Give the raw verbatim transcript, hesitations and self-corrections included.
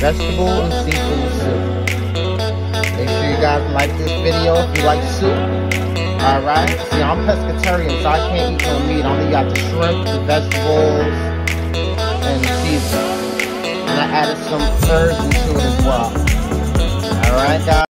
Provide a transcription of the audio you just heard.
vegetable and seafood soup. Make sure you guys like this video if you like soup. Alright? See, I'm pescatarian, so I can't eat no meat. I only got the shrimp, the vegetables, and the seafood. And I added some herbs into it as well. Alright, guys?